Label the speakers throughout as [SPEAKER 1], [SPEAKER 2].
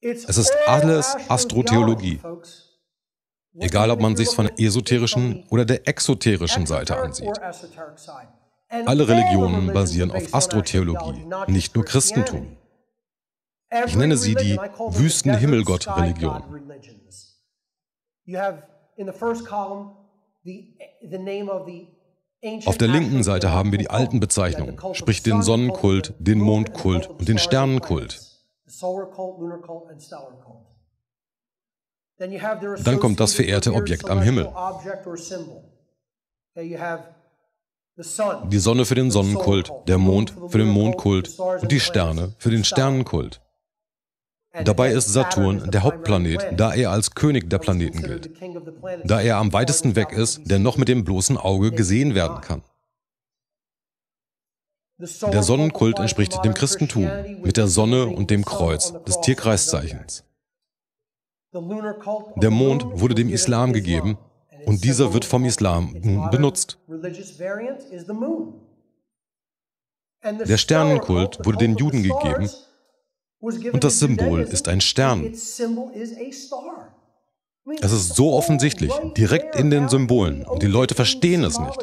[SPEAKER 1] Es ist alles Astrotheologie. Egal, ob man sich von der esoterischen oder der exoterischen Seite ansieht. Alle Religionen basieren auf Astrotheologie, nicht nur Christentum. Ich nenne sie die Wüsten-Himmelgott-Religion. Auf der linken Seite haben wir die alten Bezeichnungen, sprich den Sonnenkult, den Mondkult und den Sternenkult. Dann kommt das verehrte Objekt am Himmel. Die Sonne für den Sonnenkult, der Mond für den Mondkult und die Sterne für den Sternenkult. Dabei ist Saturn der Hauptplanet, da er als König der Planeten gilt, da er am weitesten weg ist, der noch mit dem bloßen Auge gesehen werden kann. Der Sonnenkult entspricht dem Christentum mit der Sonne und dem Kreuz des Tierkreiszeichens. Der Mond wurde dem Islam gegeben und dieser wird vom Islam nun benutzt. Der Sternenkult wurde den Juden gegeben und das Symbol ist ein Stern. Es ist so offensichtlich, direkt in den Symbolen, und die Leute verstehen es nicht.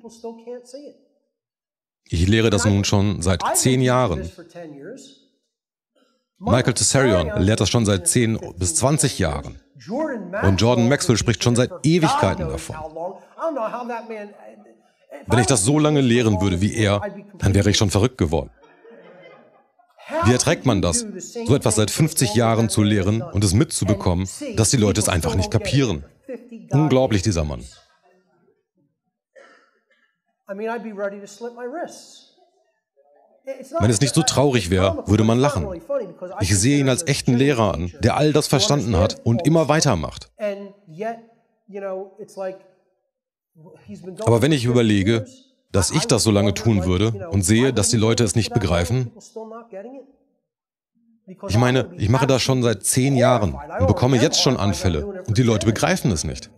[SPEAKER 1] Ich lehre das nun schon seit 10 Jahren. Michael Tessarion lehrt das schon seit 10 bis 20 Jahren. Und Jordan Maxwell spricht schon seit Ewigkeiten davon. Wenn ich das so lange lehren würde wie er, dann wäre ich schon verrückt geworden. Wie erträgt man das, so etwas seit 50 Jahren zu lehren und es mitzubekommen, dass die Leute es einfach nicht kapieren? Unglaublich, dieser Mann. Wenn es nicht so traurig wäre, würde man lachen. Ich sehe ihn als echten Lehrer an, der all das verstanden hat und immer weitermacht. Aber wenn ich überlege, dass ich das so lange tun würde und sehe, dass die Leute es nicht begreifen. Ich meine, ich mache das schon seit 10 Jahren und bekomme jetzt schon Anfälle und die Leute begreifen es nicht.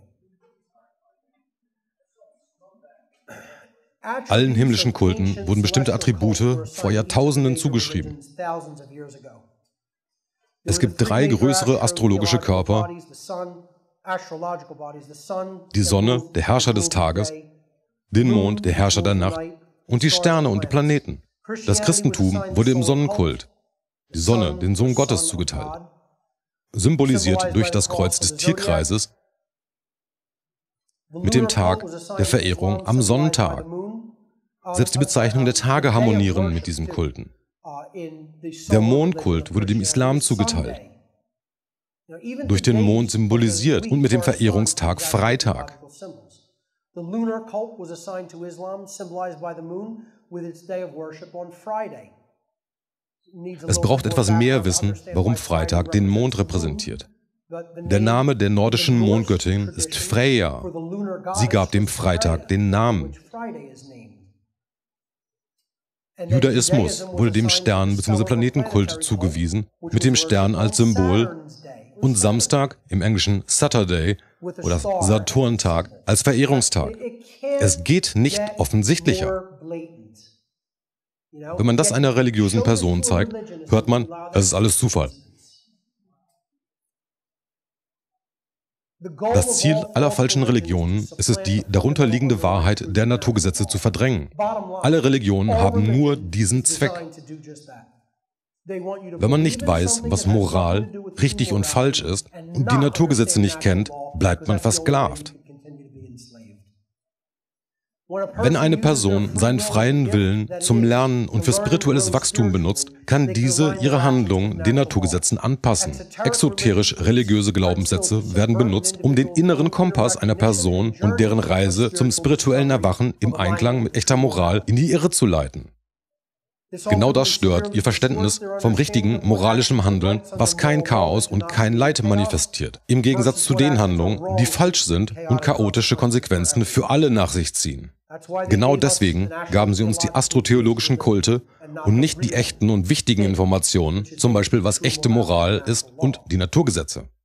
[SPEAKER 1] Allen himmlischen Kulten wurden bestimmte Attribute vor Jahrtausenden zugeschrieben. Es gibt 3 größere astrologische Körper: die Sonne, der Herrscher des Tages, den Mond, der Herrscher der Nacht, und die Sterne und die Planeten. Das Christentum wurde im Sonnenkult, die Sonne, den Sohn Gottes, zugeteilt, symbolisiert durch das Kreuz des Tierkreises mit dem Tag der Verehrung am Sonntag. Selbst die Bezeichnung der Tage harmonieren mit diesen Kulten. Der Mondkult wurde dem Islam zugeteilt, durch den Mond symbolisiert und mit dem Verehrungstag Freitag. The lunar cult was assigned to Islam, symbolized by the moon, with its day of worship on Friday. Es braucht etwas mehr Wissen, warum Freitag den Mond repräsentiert. Der Name der nordischen Mondgöttin ist Freya. Sie gab dem Freitag den Namen. Judaismus wurde dem Stern- bzw. Planetenkult zugewiesen, mit dem Stern als Symbol, und Samstag, im Englischen Saturday oder Saturntag, als Verehrungstag. Es geht nicht offensichtlicher. Wenn man das einer religiösen Person zeigt, hört man, es ist alles Zufall. Das Ziel aller falschen Religionen ist es, die darunterliegende Wahrheit der Naturgesetze zu verdrängen. Alle Religionen haben nur diesen Zweck. Wenn man nicht weiß, was Moral, richtig und falsch ist und die Naturgesetze nicht kennt, bleibt man versklavt. Wenn eine Person seinen freien Willen zum Lernen und für spirituelles Wachstum benutzt, kann diese ihre Handlungen den Naturgesetzen anpassen. Exoterisch-religiöse Glaubenssätze werden benutzt, um den inneren Kompass einer Person und deren Reise zum spirituellen Erwachen im Einklang mit echter Moral in die Irre zu leiten. Genau das stört ihr Verständnis vom richtigen moralischen Handeln, was kein Chaos und kein Leid manifestiert, im Gegensatz zu den Handlungen, die falsch sind und chaotische Konsequenzen für alle nach sich ziehen. Genau deswegen gaben sie uns die astrotheologischen Kulte und nicht die echten und wichtigen Informationen, zum Beispiel was echte Moral ist und die Naturgesetze.